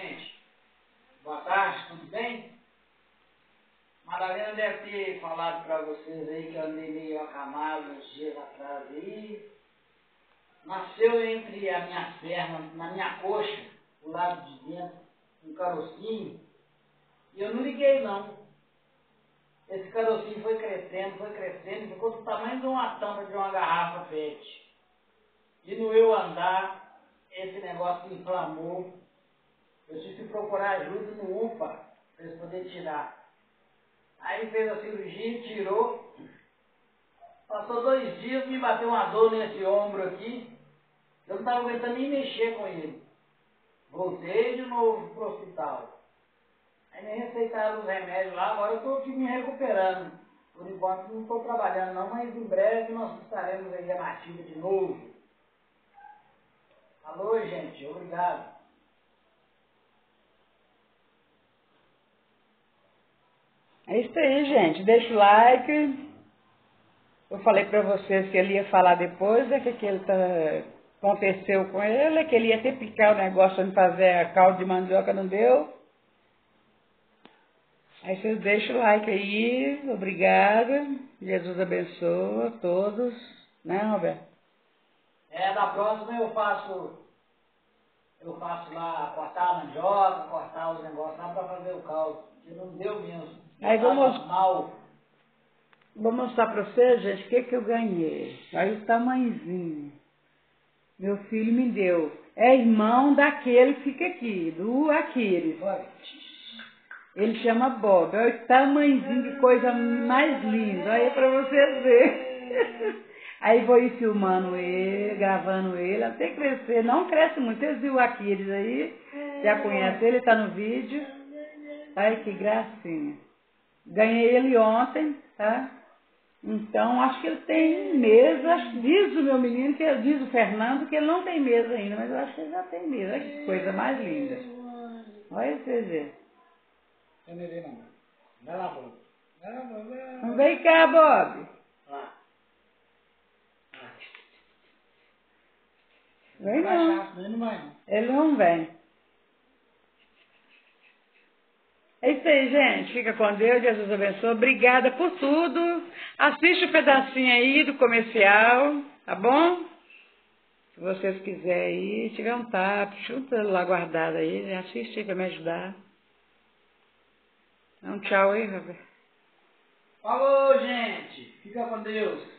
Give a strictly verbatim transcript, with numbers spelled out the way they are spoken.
Gente, boa tarde, tudo bem? Madalena deve ter falado para vocês aí que eu andei meio acamado uns dias atrás aí. Nasceu entre as minhas pernas, na minha coxa, do lado de dentro, um carocinho, e eu não liguei não. Esse carocinho foi crescendo, foi crescendo, ficou do tamanho de uma tampa de uma garrafa pet. E no eu andar, esse negócio inflamou. Eu tive que procurar ajuda no U P A, para eles poderem tirar. Aí fez a cirurgia, tirou. Passou dois dias, me bateu uma dor nesse ombro aqui. Eu não estava aguentando nem mexer com ele. Voltei de novo para o hospital. Aí me receitaram os remédios lá, agora eu estou aqui me recuperando. Por enquanto não estou trabalhando não, mas em breve nós estaremos aí na ativa de novo. Alô, gente, obrigado. É isso aí, gente. Deixa o like. Eu falei pra vocês que ele ia falar depois, é que aquilo tá... aconteceu com ele, é que ele ia ter que picar o negócio de fazer a caldo de mandioca, não deu. Aí vocês deixam o like aí. Obrigada. Jesus abençoe a todos. Né, Roberto? É, da próxima eu faço... Eu faço lá, cortar a mandioca, cortar os negócios lá para fazer o caldo. Que não deu mesmo. Aí Tava vamos... mal. Vou mostrar pra vocês, gente, o que que eu ganhei. Aí o tamanhozinho. Meu filho me deu. É irmão daquele que fica aqui, do Aquiles. Ele chama Bob. Olha o tamanhozinho, que coisa mais linda. Aí é pra vocês verem. Aí vou ir filmando ele, gravando ele, até crescer. Não cresce muito. Vocês viram o Aquiles aí? Já conhece ele, tá no vídeo. Ai, que gracinha. Ganhei ele ontem, tá? Então, acho que ele tem mesa. Diz o meu menino, que diz o Fernando, que ele não tem mesa ainda, mas eu acho que ele já tem mesa. Olha que coisa mais linda. Olha vocês verem. Eu não vi não. Vai lá, Bob. Vai lá, Bob. Vai lá. Vem cá, Bob. Lá. Vem não. Ele não vai não. Ele não vem. É isso aí, gente. Fica com Deus. Jesus abençoe. Obrigada por tudo. Assiste o um pedacinho aí do comercial, tá bom? Se vocês quiserem ir, tiver um tap, chuta lá guardado aí, assiste aí pra me ajudar. Dá um tchau aí, Roberto. Falou, gente. Fica com Deus.